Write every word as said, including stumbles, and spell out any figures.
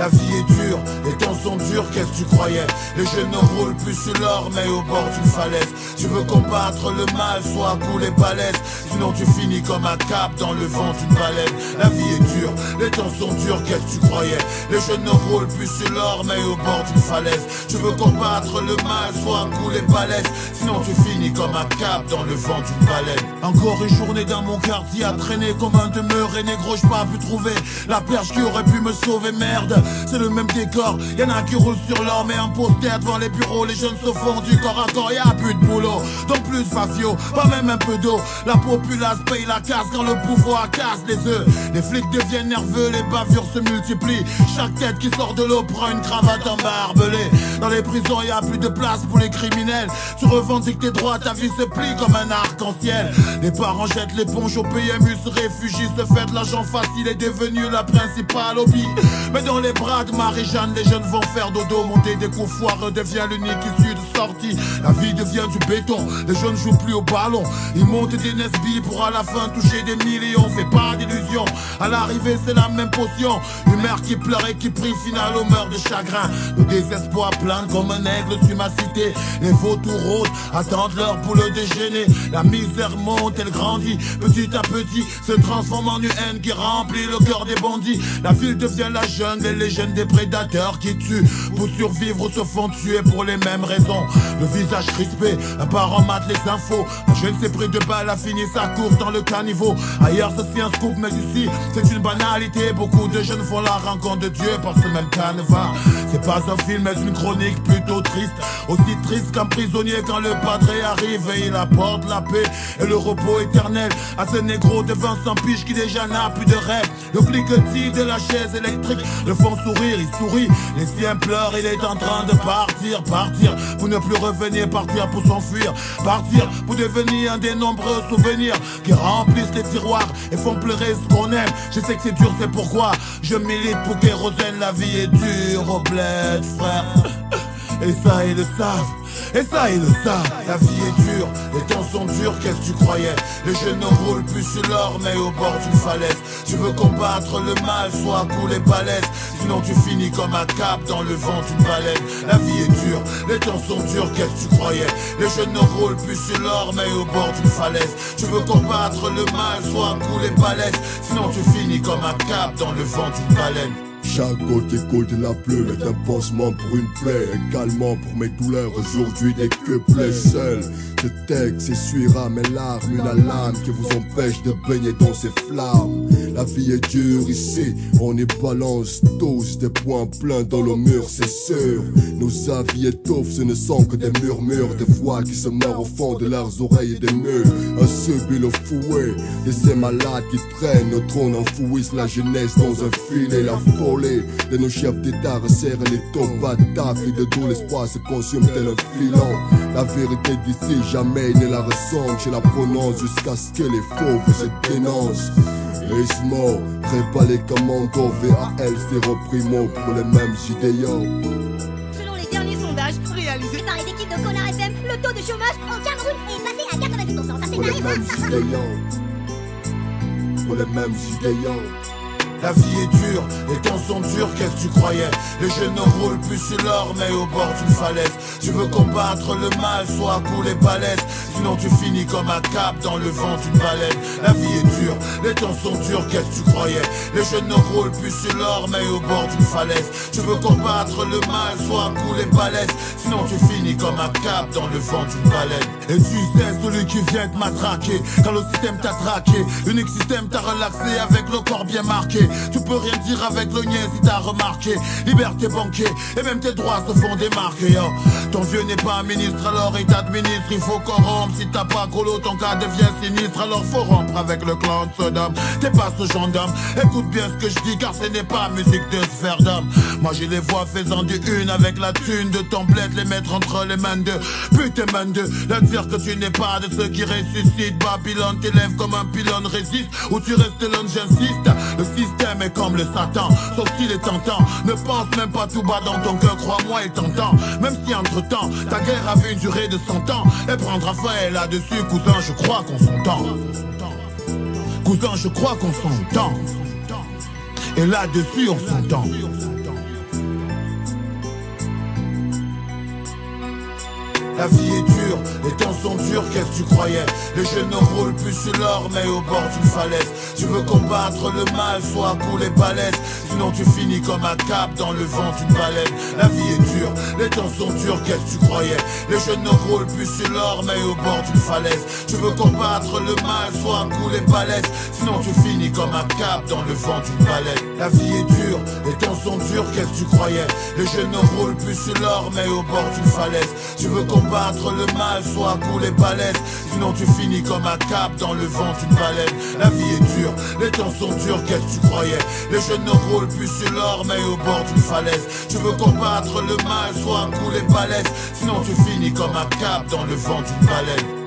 La vie est dure, les temps sont durs, qu'est-ce que tu croyais? Les jeunes ne roulent plus sur l'or mais au bord d'une falaise. Tu veux combattre le mal, sois à coups les balaises, sinon tu finis comme un cap dans le vent d'une baleine. La vie est dure, les temps sont durs, qu'est-ce que tu croyais? Les jeunes ne roulent plus sur l'or mais au bord d'une falaise. Tu veux combattre le mal, sois à coups les balaises, sinon tu finis comme un cap dans le vent d'une baleine. Encore une journée dans mon quartier à traîner comme un demeuré négro, j'ai pas pu trouver la perche qui aurait pu me sauver. Merde, c'est le même décor, y'en a qui roulent sur l'or mais un poster devant les bureaux. Les jeunes se font du corps à corps, y'a plus de boulot, donc plus Fafio, pas même un peu d'eau. La populace paye la casse quand le pouvoir casse les œufs. Les flics deviennent nerveux, les bavures se multiplient. Chaque tête qui sort de l'eau prend une cravate en barbelé. Dans les prisons y'a plus de place pour les criminels. Tu revendiques tes droits, ta vie se plie comme un arc-en-ciel. Les parents jettent l'éponge au P M U, se réfugient, se fait de l'argent facile est devenu la principale hobby. Mais dans les bras de Marie-Jeanne, les jeunes vont faire dodo. Monter des coups foireux devient l'unique issue de sortie. La vie devient du béton, les jeunes jouent plus au ballon. Ils montent des Nesby pour à la fin toucher des millions. Fais pas d'illusions, à l'arrivée c'est la même potion. Une mère qui pleure et qui prie, final au meurt de chagrin. Le désespoir plane comme un aigle sur ma cité. Les vautours rôdent, attendent l'heure pour le déjeuner. La misère monte, elle grandit, petit à petit se transforme en une haine qui remplit le cœur des bandits. La ville devient la jungle et les jeunes des prédateurs qui tuent pour survivre ou se font tuer pour les mêmes raisons. Le visage crispé, un parent mate les infos. Un jeune s'est pris de balles, a fini sa course dans le caniveau. Ailleurs c'est un scoop mais ici c'est une banalité. Beaucoup de jeunes font la rencontre de Dieu par ce même canevas. C'est pas un film mais une chronique plutôt triste. Aussi triste qu'un prisonnier quand le padré arrive et il apporte la paix et le repos éternel à ce négro de Vincent Piche qui déjà n'a plus de rêve. Le cliquetis de la chaise électrique le font sourire, il sourit, les siens pleurent, il est en train de partir, partir pour ne plus revenir, partir pour s'enfuir, partir pour devenir un des nombreux souvenirs qui remplissent les tiroirs et font pleurer ce qu'on aime. Je sais que c'est dur, c'est pourquoi je milite pour Kérosène. La vie est dure au bled, frère. Et ça ils le savent, et ça ils le savent. La vie est dure, les temps sont durs, qu'est-ce que tu croyais? Les jeunes ne roulent plus sur l'or mais au bord d'une falaise. Tu veux combattre le mal, sois à coups les balaises, sinon tu finis comme un cap dans le vent d'une baleine. La vie est dure, les temps sont durs, qu'est-ce que tu croyais? Les jeunes ne roulent plus sur l'or mais au bord d'une falaise. Tu veux combattre le mal, sois à coups les balaises, sinon tu finis comme un cap dans le vent d'une baleine. Chaque goutte qui coule de la plume est un pansement pour une plaie, un calmant pour mes douleurs aujourd'hui dès que plaît seul. Ce texte essuiera mes larmes, une alarme qui vous empêche de baigner dans ces flammes. La vie est dure ici, on y balance tous des points pleins dans le mur, c'est sûr. Nos avis étouffent, ce ne sont que des murmures, des voix qui se meurent au fond de leurs oreilles et des murs. Un subit le fouet de ces malades qui traînent, nos trônes enfouissent la jeunesse dans un filet, la folie de nos chefs d'état resserrent les taupes à taf et de tout l'espoir se consume tel un filon. La vérité d'ici jamais ne la ressemble, je la prononce jusqu'à ce que les fauves se dénoncent. Ismo, très les commandos, V A L c'est reprimo pour les mêmes idéaux. Selon les derniers sondages réalisés par les équipes de Connard F M, le taux de chômage au Cameroun est passé à quatre-vingt-dix pour cent. Ça fait Pour les mêmes idéaux. Pour les mêmes idéaux. La vie est dure, les temps sont durs, qu'est-ce que tu croyais? Les jeunes ne roulent plus sur l'or mais au bord d'une falaise. Tu veux combattre le mal, sois à coups les balaises, sinon tu finis comme un cap dans le vent d'une baleine. La vie est dure, les temps sont durs, qu'est-ce que tu croyais? Les jeunes ne roulent plus sur l'or mais au bord d'une falaise. Tu veux combattre le mal, sois à coups les balaises, sinon tu finis comme un cap dans le vent d'une baleine. Et tu sais celui qui vient te matraquer quand le système t'a traqué, l'unique système t'a relaxé avec le corps bien marqué. Tu peux rien dire avec le niais si t'as remarqué. Liberté banquée et même tes droits se font démarquer. Oh. Ton vieux n'est pas un ministre alors il t'administre. Il faut corrompre, si t'as pas colo ton cas devient sinistre. Alors faut rompre avec le clan de Sodome. T'es pas ce genre d'homme, écoute bien ce que je dis car ce n'est pas musique de sphère d'homme. Moi j'ai les voix faisant du une avec la thune de ton bled, les mettre entre les mains de putain main de leur dire que tu n'es pas de ceux qui ressuscitent. Babylone t'élève comme un pylône résiste ou tu restes l'homme j'insiste. Le système est comme le Satan, sauf qu'il est tentant. Ne pense même pas tout bas dans ton cœur, crois-moi il t'entend. Même si entre temps ta guerre avait une durée de cent ans, elle prendra fin et là-dessus cousin je crois qu'on s'entend. Cousin je crois qu'on s'entend. Et là-dessus on s'entend. La vie est dure, les temps sont durs, qu'est-ce que tu croyais? Les jeunes ne roulent plus sur l'or mais au bord d'une falaise. Tu veux combattre le mal, sois à coups les balaises, sinon tu finis comme un cap dans le vent d'une baleine. La vie est dure, les temps sont durs, qu'est-ce que tu croyais? Les jeunes ne roulent plus sur l'or mais au bord d'une falaise. Tu veux combattre le mal, sois à coups les balaises, sinon tu finis comme un cap dans le vent d'une baleine. La vie est dure, les temps sont durs, qu'est-ce que tu croyais? Les jeunes ne roulent plus sur l'or mais au bord d'une falaise. Tu veux combattre le mal, sois à coups les balaises, sinon tu finis comme un cap dans le vent d'une baleine. La vie est dure, les temps sont durs, qu'est-ce que tu croyais? Les jeunes ne roulent plus sur l'or mais au bord d'une falaise. Tu veux combattre le mal, sois à coups les balaises, sinon tu finis comme un cap dans le vent d'une baleine.